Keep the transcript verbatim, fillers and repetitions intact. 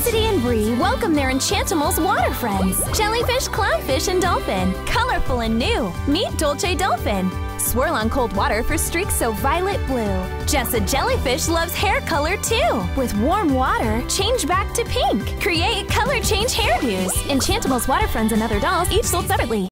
Felicity and Bree welcome their Enchantimals water friends. Jellyfish, clownfish, and dolphin. Colorful and new. Meet Dolce Dolphin. Swirl on cold water for streaks so violet blue. Jessa Jellyfish loves hair color too. With warm water, change back to pink. Create color change hairdos. Enchantimals water friends and other dolls, each sold separately.